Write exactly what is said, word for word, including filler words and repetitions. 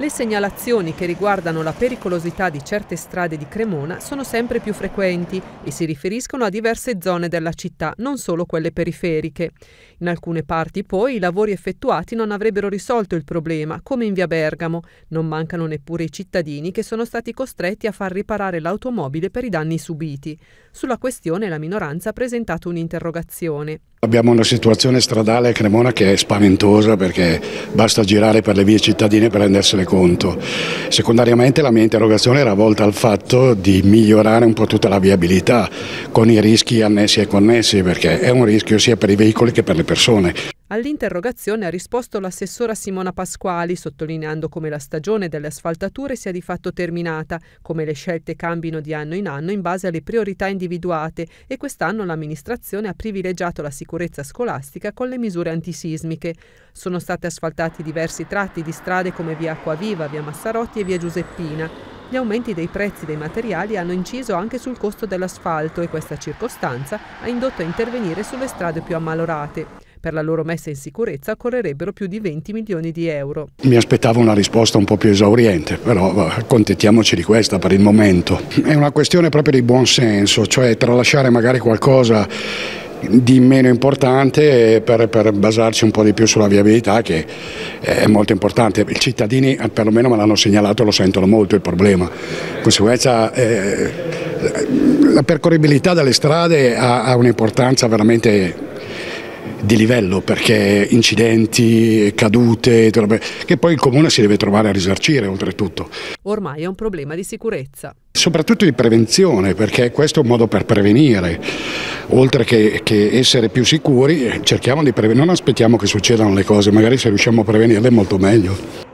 Le segnalazioni che riguardano la pericolosità di certe strade di Cremona sono sempre più frequenti e si riferiscono a diverse zone della città, non solo quelle periferiche. In alcune parti poi i lavori effettuati non avrebbero risolto il problema, come in via Bergamo. Non mancano neppure i cittadini che sono stati costretti a far riparare l'automobile per i danni subiti. Sulla questione la minoranza ha presentato un'interrogazione. Abbiamo una situazione stradale a Cremona che è spaventosa perché basta girare per le vie cittadine per rendersene conto. Secondariamente la mia interrogazione era volta al fatto di migliorare un po' tutta la viabilità con i rischi annessi e connessi, perché è un rischio sia per i veicoli che per le persone. All'interrogazione ha risposto l'assessora Simona Pasquali, sottolineando come la stagione delle asfaltature sia di fatto terminata, come le scelte cambino di anno in anno in base alle priorità individuate e quest'anno l'amministrazione ha privilegiato la sicurezza scolastica con le misure antisismiche. Sono stati asfaltati diversi tratti di strade come via Acquaviva, via Massarotti e via Giuseppina. Gli aumenti dei prezzi dei materiali hanno inciso anche sul costo dell'asfalto e questa circostanza ha indotto a intervenire sulle strade più ammalorate. Per la loro messa in sicurezza occorrerebbero più di venti milioni di euro. Mi aspettavo una risposta un po' più esauriente, però accontentiamoci di questa per il momento. È una questione proprio di buon senso, cioè tralasciare magari qualcosa di meno importante per, per basarci un po' di più sulla viabilità, che è molto importante. I cittadini, perlomeno me l'hanno segnalato, lo sentono molto il problema. Di conseguenza eh, la percorribilità delle strade ha, ha un'importanza veramente di livello, perché incidenti, cadute, che poi il comune si deve trovare a risarcire oltretutto. Ormai è un problema di sicurezza. Soprattutto di prevenzione, perché questo è un modo per prevenire. Oltre che, che essere più sicuri, cerchiamo di prevenire, non aspettiamo che succedano le cose, magari se riusciamo a prevenirle è molto meglio.